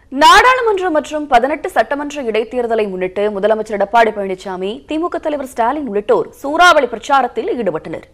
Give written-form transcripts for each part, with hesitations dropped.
நாடாளுமன்ற மற்றும் 18 சட்டமன்ற இடைத்தேர்தலை முன்னிட்டு முதலமைச்சர் எடப்பாடி பழனிசாமி, திமுக தலைவர் ஸ்டாலின் உள்ளிட்டோர் சூறாவளி பிரச்சாரத்தில் ஈடுபட்டனர்.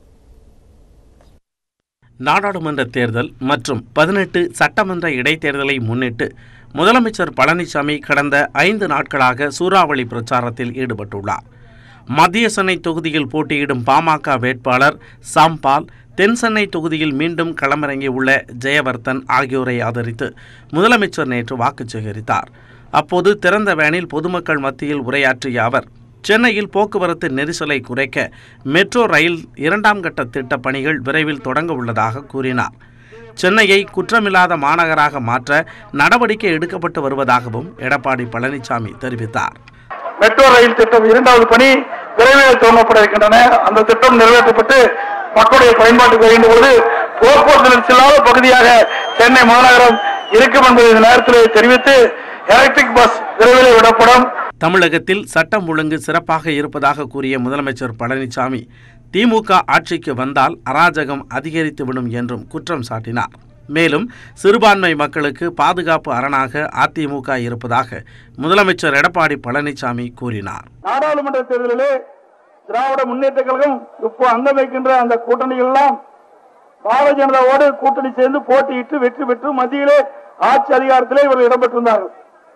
நாடாளுமன்ற தேர்தல் மற்றும் 18 சட்டமன்ற இடைத்தேர்தலை முன்னிட்டு முதலமைச்சர் பழனிசாமி கடந்த 5 நாட்களாக சூறாவளி பிரச்சாரத்தில் ஈடுபட்டுள்ளார். மத்திய சென்னை தொகுதியில் போட்டியிடும் பாமக வேட்பாளர் சாம்பால், தென் சென்னை தொகுதியில் மீண்டும் களமிறங்கியுள்ள ஜெயவர்தன் ஆகியோரை ஆதரித்து முதலமைச்சர் நேற்று வாக்கு சேகரித்தார். அப்போது திறந்த வேனில் பொதுமக்கள் மத்தியில் உரையாற்றிய அவர், சென்னையில் போக்குவரத்து நெரிசலை குறைக்க மெட்ரோ ரயில் 2ஆம் கட்ட திட்டப் பணிகள் விரைவில் தொடங்க உள்ளதாக கூறினார். சென்னையை குற்றமில்லாத மாநகராக மாற்ற நடவடிக்கை எடுக்கப்பட்டு வருவதாகவும் எடப்பாடி பழனிசாமி தெரிவித்தார். மெட்ரோ ரயில் திட்டம் 2வது பணி விரைவில் துவங்கப்பட இருக்கின்றன. அந்த திட்டம் நிறைவேற்றப்பட்டு மக்களுடைய பயன்பாட்டுக்கு வருகின்றபோது போக்குவரத்து நெரிசலாத பகுதியாக சென்னை மாநகரம் இருக்கும் என்பதை இந்த நேரத்தில் தெரிவித்து எலக்ட்ரிக் பஸ் விரைவில் விடப்படும். தமிழகத்தில் சட்டம் ஒழுங்கு சிறப்பாக இருப்பதாக கூறிய முதலமைச்சர் பழனிசாமி, திமுக ஆட்சிக்கு வந்தால் அராஜகம் அதிகரித்துவிடும் என்றும் குற்றம் சாட்டினார். மேலும் சிறுபான்மை மக்களுக்கு பாதுகாப்பு அரணாக அதிமுக இருப்பதாக முதலமைச்சர் எடப்பாடி பழனிசாமி கூறினார். நாடாளுமன்ற தேர்தலிலே திராவிட முன்னேற்ற கழகம் இப்போ அங்கம் வைக்கின்ற அந்த கூட்டணிகள் எல்லாம் பாரதிய ஜனதாவோடு கூட்டணி சேர்ந்து போட்டியிட்டு வெற்றி பெற்று மத்தியிலே ஆட்சி அதிகாரத்திலே இவர்கள் இடம்பெற்றிருந்தார்கள்.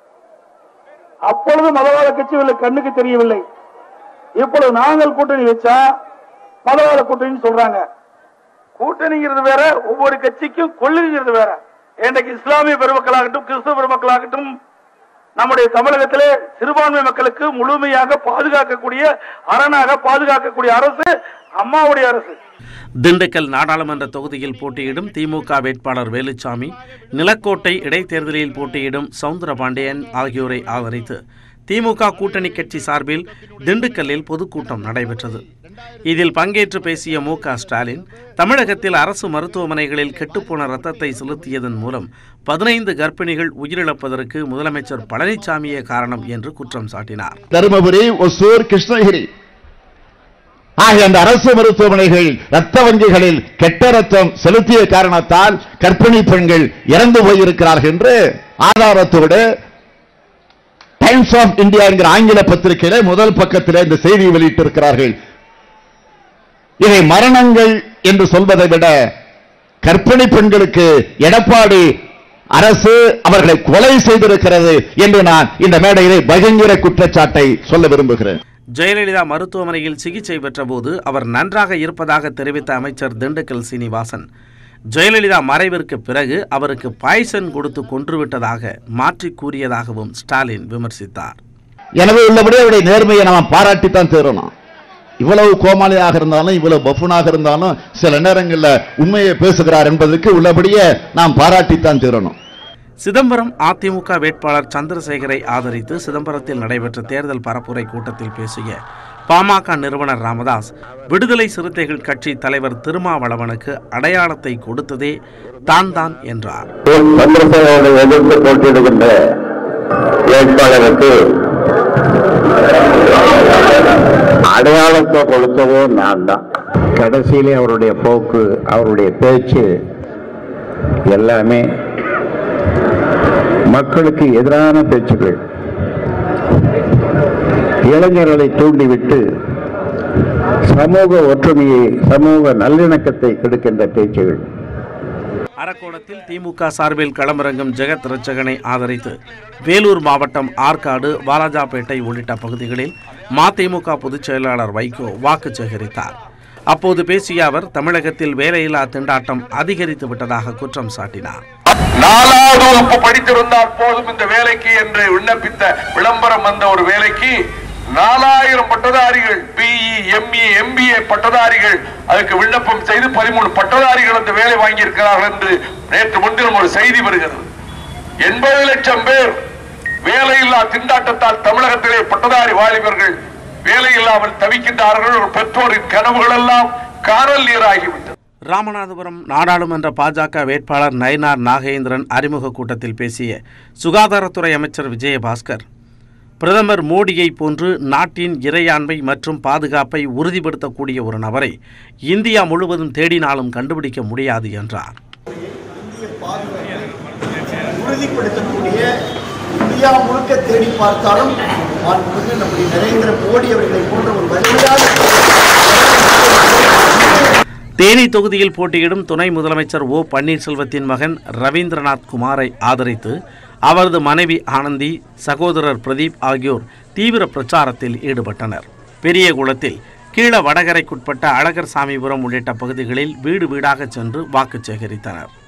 அப்பொழுது மதவாத கட்சி இவர்களுக்கு கண்ணுக்கு தெரியவில்லை. இப்பொழுது நாங்கள் கூட்டணி வச்சா மதவாத கூட்டணி சொல்றாங்க. கூட்டணிங்கிறது வேற, ஒவ்வொரு கட்சிக்கும் கொள்ளுங்கிறது வேற. இன்றைக்கு இஸ்லாமிய பெருமக்களாகட்டும் கிறிஸ்தவ பெருமக்களாகட்டும் நம்முடைய தமிழகத்திலே சிறுபான்மை மக்களுக்கு முழுமையாக பாதுகாக்கக்கூடிய அரணாக பாதுகாக்கக்கூடிய அரசு அம்மாவுடைய அரசு. திண்டுக்கல் நாடாளுமன்ற தொகுதியில் போட்டியிடும் திமுக வேட்பாளர் வேலுச்சாமி, நிலக்கோட்டை இடைத்தேர்தலில் போட்டியிடும் சவுந்தரபாண்டியன் ஆகியோரை ஆதரித்து திமுக கூட்டணி கட்சி சார்பில் திண்டுக்கல்லில் பொதுக்கூட்டம் நடைபெற்றது. இதில் பங்கேற்று பேசிய மு.க. ஸ்டாலின், தமிழகத்தில் அரசு மருத்துவமனைகளில் கெட்டுப்போன ரத்தத்தை செலுத்தியதன் மூலம் 15 கர்ப்பிணிகள் உயிரிழப்பதற்கு முதலமைச்சர் பழனிசாமியே காரணம் என்று குற்றம் சாட்டினார். தருமபுரி, ஒசூர், கிருஷ்ணகிரி ஆகிய அந்த அரசு மருத்துவமனைகள் ரத்த வங்கிகளில் கெட்ட ரத்தம் செலுத்திய காரணத்தால் கர்ப்பிணி பெண்கள் இறந்து போயிருக்கிறார்கள் என்று ஆதாரத்தோடு டைம்ஸ் ஆஃப் இந்தியா என்கிற ஆங்கில பத்திரிகையில முதல் பக்கத்தில் இந்த செய்தியை வெளியிட்டிருக்கிறார்கள். இதை மரணங்கள் என்று சொல்வதை விட கர்ப்பிணி பெண்களுக்கு எடப்பாடி அரசு அவர்களை கொலை செய்திருக்கிறது என்று நான் இந்த மேடையிலே பயங்கர குற்றச்சாட்டை சொல்ல விரும்புகிறேன். ஜெயலலிதா மருத்துவமனையில் சிகிச்சை பெற்ற போது அவர் நன்றாக இருப்பதாக தெரிவித்த அமைச்சர் திண்டுக்கல் சீனிவாசன், ஜெயலலிதா மறைவிற்கு பிறகு அவருக்கு பாய்சன் கொடுத்து கொன்றுவிட்டதாக மாற்றி கூறியதாகவும் ஸ்டாலின் விமர்சித்தார். எனவே உள்ளபடி அவருடைய நேர்மையை நாம் பாராட்டித்தான் தீரணும். இவ்வளவு கோமாளியாக இருந்தாலும் இவ்வளவு பஃபுனாக இருந்தாலும் சில நேரங்களில் உண்மையை பேசுகிறார் என்பதற்கு உள்ளபடியே நாம் பாராட்டித்தான் தீரணும். சிதம்பரம் அதிமுக வேட்பாளர் சந்திரசேகரை ஆதரித்து சிதம்பரத்தில் நடைபெற்ற தேர்தல் பரப்புரை கூட்டத்தில் பேசிய பாமக நிறுவனர் ராமதாஸ், விடுதலை சிறுத்தைகள் கட்சி தலைவர் திருமாவளவனுக்கு அடையாளத்தை கொடுத்ததே தான் என்றார். சந்திரசேகரை எதிர்த்து போட்டியிடுகின்ற வேட்பாளருக்கு அடையாளத்தை கொடுத்ததே நான் தான். கடைசியிலே அவருடைய போக்கு, அவருடைய பேச்சு எல்லாமே மக்களுக்கு எதிரான பேச்சுகள், இளைஞர்களை தூண்டிவிட்டு சமூக ஒற்றுமையை, சமூக நல்லிணக்கத்தை கெடுக்கின்ற பேச்சுகள். அரக்கோணத்தில் திமுக சார்பில் களமிறங்கும் ஜெகத் ரட்சகனை ஆதரித்து வேலூர் மாவட்டம் ஆற்காடு, வாலாஜாபேட்டை உள்ளிட்ட பகுதிகளில் மதிமுக பொதுச் செயலாளர் வைகோ வாக்கு சேகரித்தார். அப்போது பேசிய அவர், தமிழகத்தில் வேலையில்லா திண்டாட்டம் அதிகரித்து விட்டதாக குற்றம் சாட்டினார். 4வது வகுப்பு படித்திருந்தால் போதும் இந்த வேலைக்கு என்று விண்ணப்பித்த விளம்பரம் வந்த ஒரு வேலைக்கு 4000 பட்டதாரிகள், பிஇ, எம்இ, எம்பிஏ பட்டதாரிகள் அதுக்கு விண்ணப்பம் செய்து 13 பட்டதாரிகள் அந்த வேலை வாங்கியிருக்கிறார்கள் என்று நேற்று முன்தினம் ஒரு செய்தி வருகிறது. 80 லட்சம் பேர் வேலையில்லா திண்டாட்டத்தால் தமிழகத்திலே பட்டதாரி வாலிபர்கள் வேலையில்லாமல் தவிக்கின்றார்கள். ஒரு பெற்றோரின் கனவுகள் எல்லாம் காணல் நீராகிவிட்டது. ராமநாதபுரம் நாடாளுமன்ற பாஜக வேட்பாளர் நயினார் நாகேந்திரன் அறிமுக கூட்டத்தில் பேசிய சுகாதாரத்துறை அமைச்சர் விஜயபாஸ்கர், பிரதமர் மோடியை போன்று நாட்டின் இறையாண்மை மற்றும் பாதுகாப்பை உறுதிப்படுத்தக்கூடிய ஒரு நபரை இந்தியா முழுவதும் தேடினாலும் கண்டுபிடிக்க முடியாது என்றார். உறுதிப்படுத்தக்கூடிய இந்தியா முழுக்க தேடி பார்த்தாலும் மாண்புமிகு நம்முடைய நரேந்திர மோடி அவர்களை போன்ற ஒரு வலிமையான தேனி தொகுதியில் போட்டியிடும் துணை முதலமைச்சர் ஓ பன்னீர்செல்வத்தின் மகன் ரவீந்திரநாத் குமாரை ஆதரித்து அவரது மனைவி ஆனந்தி, சகோதரர் பிரதீப் ஆகியோர் தீவிர பிரச்சாரத்தில் ஈடுபட்டனர். பெரியகுளத்தில் கீழ வடகரைக்குட்பட்ட அழகர் சாமிபுரம் உள்ளிட்ட பகுதிகளில் வீடு வீடாக சென்று வாக்கு சேகரித்தனர்.